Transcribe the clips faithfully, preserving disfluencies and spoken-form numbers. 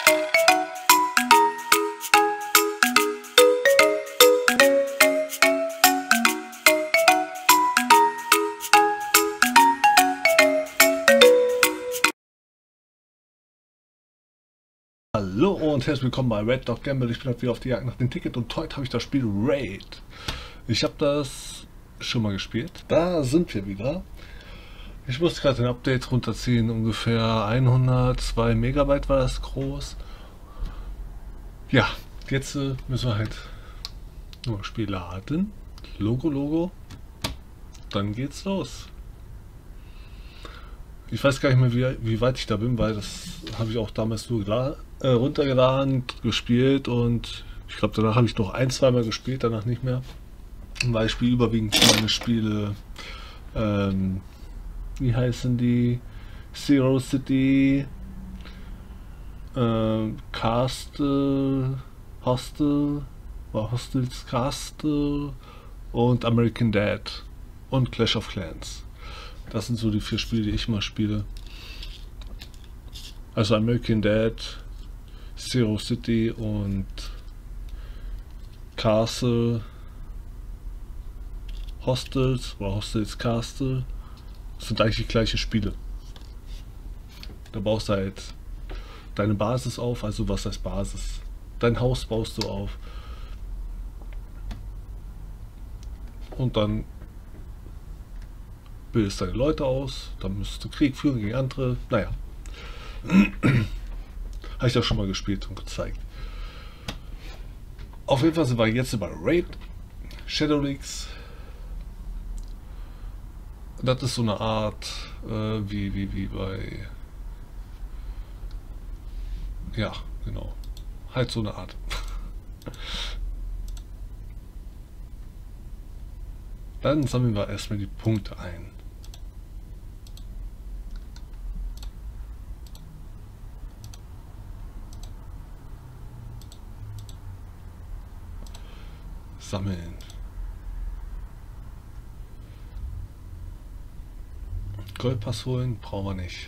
Hallo und herzlich willkommen bei Red Dog Gamble. Ich bin halt wieder auf die Jagd nach dem Ticket und heute habe ich das Spiel Raid. Ich habe das schon mal gespielt. Da sind wir wieder. Ich musste gerade ein Update runterziehen, ungefähr hundertzwei Megabyte war das groß. Ja, jetzt äh, müssen wir halt nur das Spiel laden. Logo, Logo. Dann geht's los. Ich weiß gar nicht mehr, wie, wie weit ich da bin, weil das habe ich auch damals nur äh, runtergeladen, gespielt und ich glaube, danach habe ich noch ein, zwei Mal gespielt, danach nicht mehr. Weil ich spiele überwiegend meine Spiele, ähm, wie heißen die? Zero City, äh, Castle, Hostel, war Hostels Castle und American Dad und Clash of Clans. Das sind so die vier Spiele, die ich mal spiele. Also American Dad, Zero City und Castle, Hostels oder Hostels Castle sind eigentlich die gleichen Spiele. Da baust du halt deine Basis auf, also was heißt Basis? Dein Haus baust du auf. Und dann bildest deine Leute aus, dann müsstest du Krieg führen gegen andere. Naja. Habe ich das schon mal gespielt und gezeigt. Auf jeden Fall sind wir jetzt über Raid, Shadow Leaks. Das ist so eine Art, äh, wie, wie, wie bei... Ja, genau. Halt so eine Art. Dann sammeln wir erstmal die Punkte ein. Sammeln. Goldpass holen brauchen wir nicht.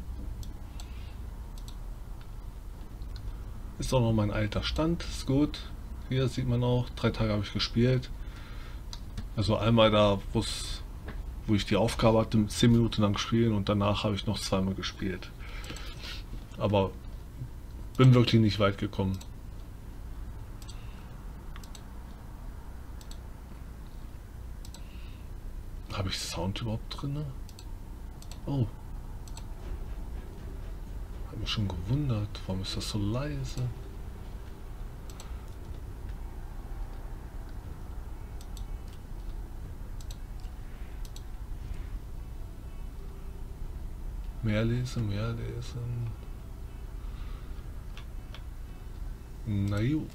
Ist auch noch mein alter Stand, ist gut. Hier sieht man auch, drei Tage habe ich gespielt. Also einmal da, wo ich die Aufgabe hatte, zehn Minuten lang spielen und danach habe ich noch zweimal gespielt. Aber bin wirklich nicht weit gekommen. Habe ich Sound überhaupt drin? Oh. Hat mich schon gewundert. Warum ist das so leise? Mehr lesen, mehr lesen. Na gut.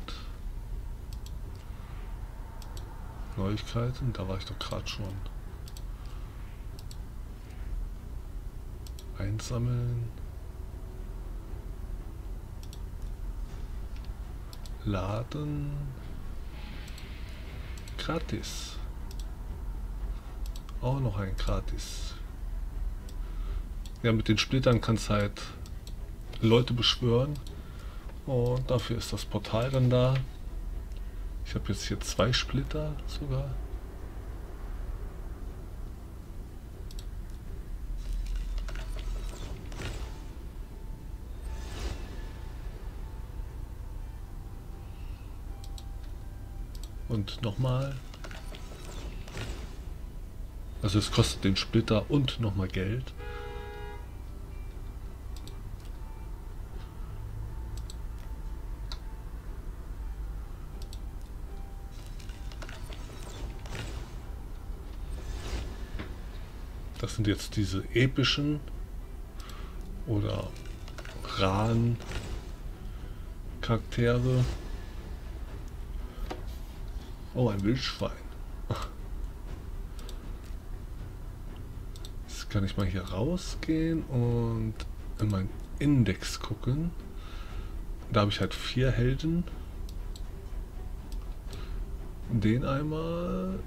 Neuigkeiten, da war ich doch gerade schon. Einsammeln. Laden. Gratis. Auch noch ein Gratis. Ja, mit den Splittern kannst du halt Leute beschwören. Und dafür ist das Portal dann da. Ich habe jetzt hier zwei Splitter sogar. Und nochmal. Also es kostet den Splitter und nochmal Geld. Das sind jetzt diese epischen oder raren Charaktere. Oh, ein Wildschwein. Jetzt kann ich mal hier rausgehen und in meinen Index gucken. Da habe ich halt vier Helden. Den einmal.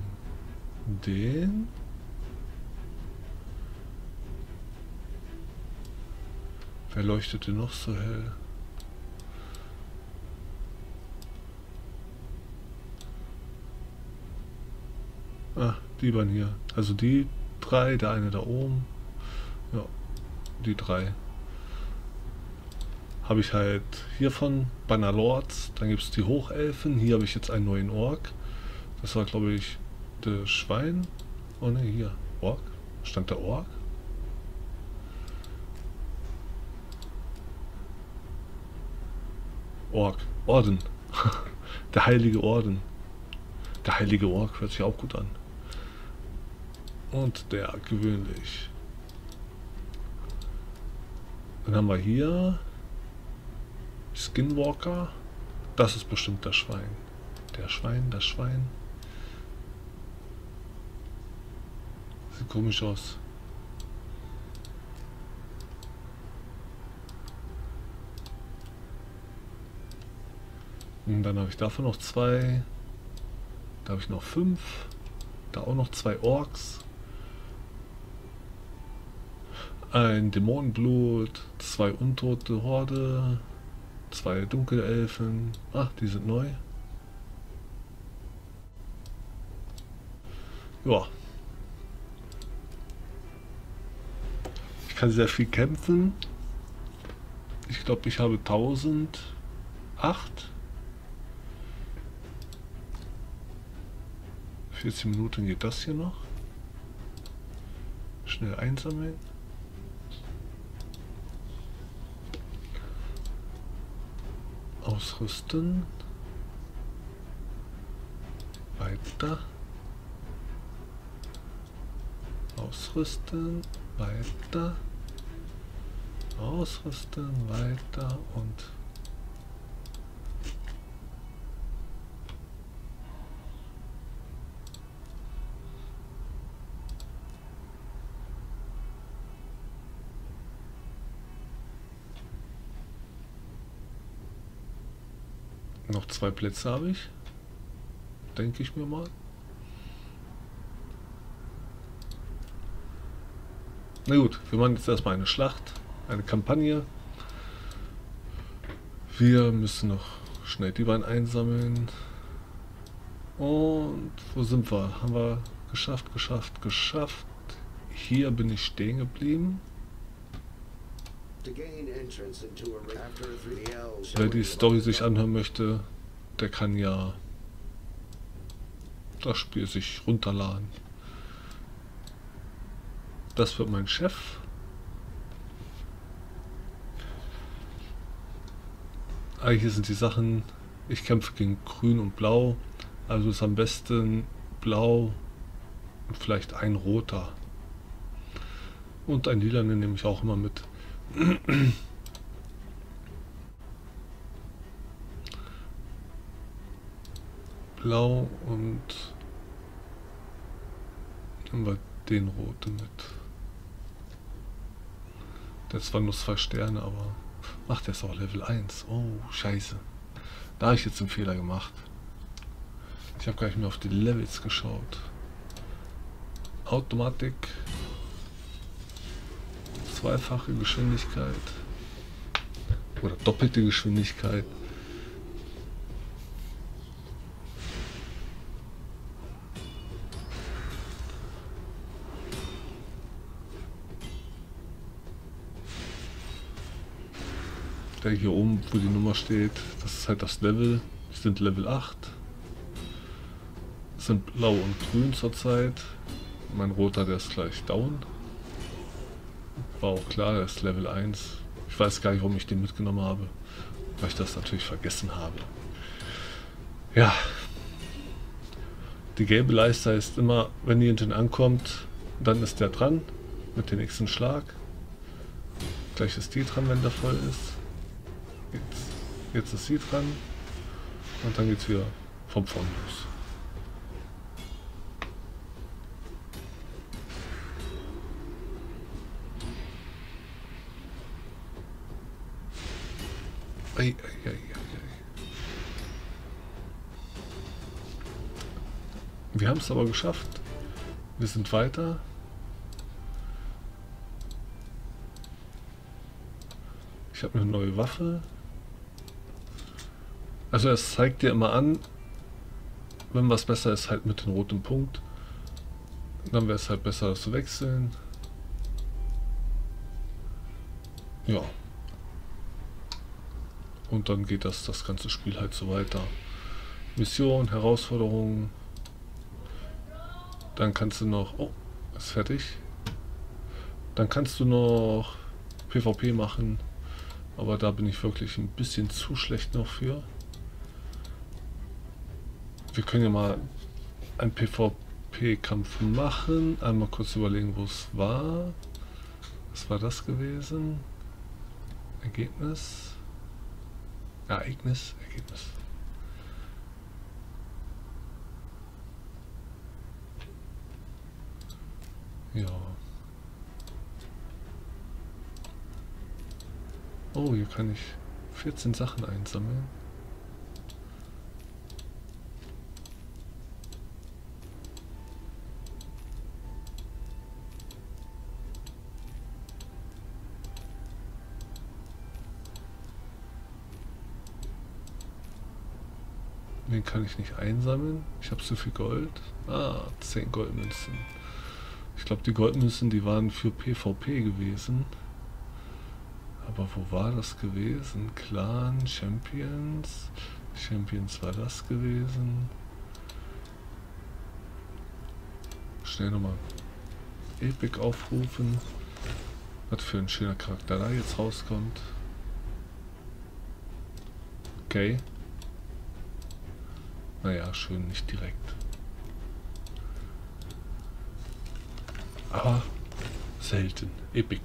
Den. Wer leuchtete noch so hell? Ah, die beiden hier. Also die drei, der eine da oben. Ja, die drei. Habe ich halt hiervon Bannerlords. Dann gibt es die Hochelfen. Hier habe ich jetzt einen neuen Ork. Das war, glaube ich, der Schwein. Oh ne, hier. Ork. Stand der Ork? Ork. Orden. Der heilige Orden. Der heilige Ork hört sich auch gut an. Und der gewöhnlich. Dann haben wir hier Skinwalker. Das ist bestimmt das Schwein. Der Schwein, das Schwein. Sieht komisch aus. Und dann habe ich davon noch zwei. Da habe ich noch fünf. Da auch noch zwei Orks. Ein Dämonenblut. Zwei untote Horde. Zwei Dunkelelfen. Ach, die sind neu. Ja. Ich kann sehr viel kämpfen. Ich glaube, ich habe tausendacht. vierzehn Minuten geht das hier noch. Schnell einsammeln. Ausrüsten. Weiter. Ausrüsten. Weiter. Ausrüsten. Weiter und noch zwei Plätze habe ich, denke ich mir mal. Na gut, wir machen jetzt erstmal eine Schlacht, eine Kampagne. Wir müssen noch schnell die beiden einsammeln. Und wo sind wir? Haben wir geschafft, geschafft, geschafft. Hier bin ich stehen geblieben. Wer die Story sich anhören möchte, der kann ja das Spiel sich runterladen. Das wird mein Chef. Ah, hier sind die Sachen. Ich kämpfe gegen Grün und Blau. Also ist am besten Blau und vielleicht ein Roter. Und ein Lila nehme ich auch immer mit. Blau und nehmen wir den roten mit. Der hat zwar nur zwei Sterne, aber ach, der ist auch Level eins. Oh, scheiße. Da habe ich jetzt einen Fehler gemacht. Ich habe gar nicht mehr auf die Levels geschaut. Automatik. Zweifache Geschwindigkeit. Oder doppelte Geschwindigkeit. Der hier oben, wo die Nummer steht, das ist halt das Level. Die sind Level acht. Das sind blau und grün zurzeit. Mein roter, der ist gleich down. War auch klar, der ist Level eins. Ich weiß gar nicht, warum ich den mitgenommen habe. Weil ich das natürlich vergessen habe. Ja. Die gelbe Leiste ist immer, wenn die hinten ankommt, dann ist der dran mit dem nächsten Schlag. Gleich ist die dran, wenn der voll ist. Jetzt, jetzt ist sie dran. Und dann geht es wieder vom vorn los. Ei, ei, ei, ei. Wir haben es aber geschafft. Wir sind weiter. Ich habe eine neue Waffe. Also es zeigt dir immer an, wenn was besser ist, halt mit dem roten Punkt. Dann wäre es halt besser, das zu wechseln. Ja. Und dann geht das, das ganze Spiel halt so weiter. Mission, Herausforderungen. Dann kannst du noch... Oh, ist fertig. Dann kannst du noch PvP machen. Aber da bin ich wirklich ein bisschen zu schlecht noch für. Wir können ja mal einen PvP-Kampf machen. Einmal kurz überlegen, wo es war. Was war das gewesen? Ergebnis. Ereignis. Ergebnis. Ja. Oh, hier kann ich vierzehn Sachen einsammeln. Den kann ich nicht einsammeln. Ich habe zu viel Gold. Ah, zehn Goldmünzen. Ich glaube, die Goldmünzen, die waren für PvP gewesen. Aber wo war das gewesen? Clan, Champions. Champions war das gewesen. Schnell nochmal Epic aufrufen. Was für ein schöner Charakter da jetzt rauskommt. Okay. Naja, schön, nicht direkt. Aber selten. Epic.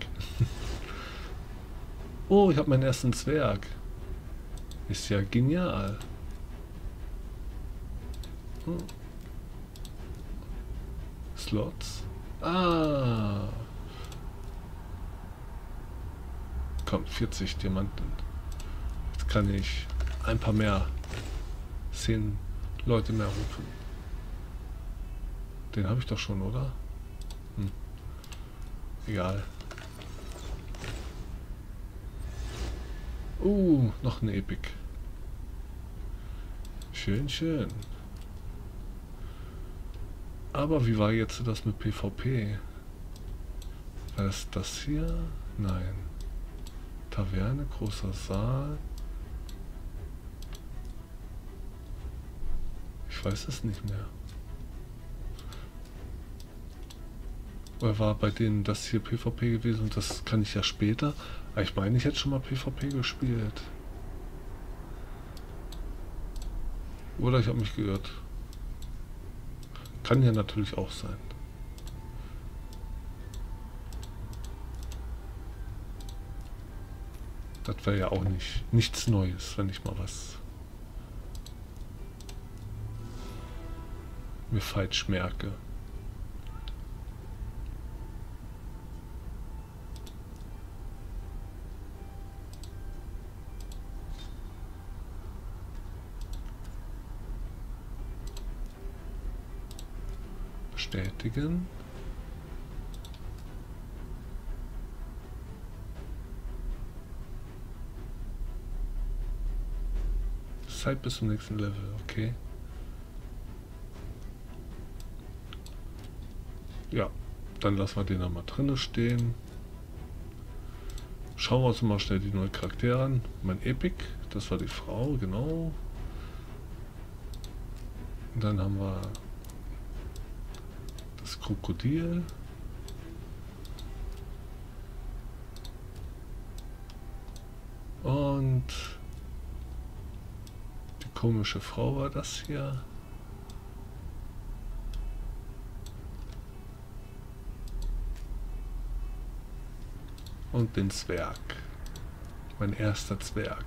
Oh, ich habe meinen ersten Zwerg. Ist ja genial. Hm. Slots. Ah. Kommt vierzig Diamanten. Jetzt kann ich ein paar mehr. Zehn Leute mehr rufen. Den habe ich doch schon, oder? Hm. Egal. Uh, noch ein Epic. Schön, schön. Aber wie war jetzt das mit PvP? War das das hier? Nein. Taverne, großer Saal. Ich weiß es nicht mehr. Oder war bei denen das hier PvP gewesen und das kann ich ja später? Aber ich meine, ich hätte schon mal PvP gespielt. Oder ich habe mich geirrt. Kann ja natürlich auch sein. Das wäre ja auch nicht nichts Neues, wenn ich mal was mir falsch merke. Bestätigen. Zeit bis zum nächsten Level, okay. Ja, dann lassen wir den da mal drinne stehen. Schauen wir uns mal schnell die neuen Charaktere an. Mein Epic, das war die Frau, genau. Und dann haben wir das Krokodil. Und die komische Frau war das hier. Und den Zwerg. Mein erster Zwerg.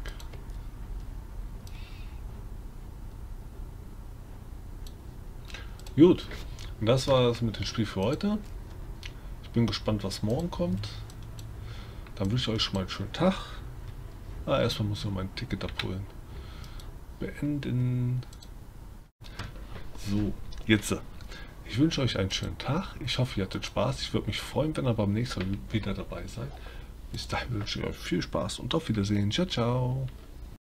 Gut, das war es mit dem Spiel für heute. Ich bin gespannt, was morgen kommt. Dann wünsche ich euch schon mal einen schönen Tag. Ah, erstmal muss ich noch mein Ticket abholen. Beenden. So, jetzt. Ich wünsche euch einen schönen Tag. Ich hoffe, ihr hattet Spaß. Ich würde mich freuen, wenn ihr beim nächsten Mal wieder dabei seid. Bis dahin wünsche ich euch viel Spaß und auf Wiedersehen. Ciao, ciao.